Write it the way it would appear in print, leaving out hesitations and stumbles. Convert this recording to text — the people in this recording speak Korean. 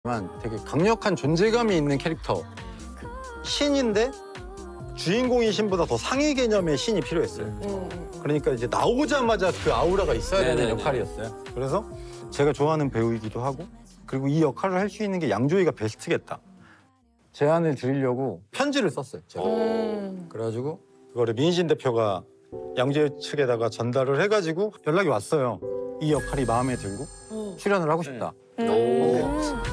되게 강력한 존재감이 있는 캐릭터. 신인데 주인공인 신보다 더 상위 개념의 신이 필요했어요. 그러니까 이제 나오자마자 그 아우라가 있어야 되는 네네네. 역할이었어요. 그래서 제가 좋아하는 배우이기도 하고 그리고 이 역할을 할 수 있는 게 양조위가 베스트겠다. 제안을 드리려고 편지를 썼어요. 제가. 그래가지고 그거를 민신 대표가 양조위 측에다가 전달을 해가지고 연락이 왔어요. 이 역할이 마음에 들고 출연을 하고 싶다. 오.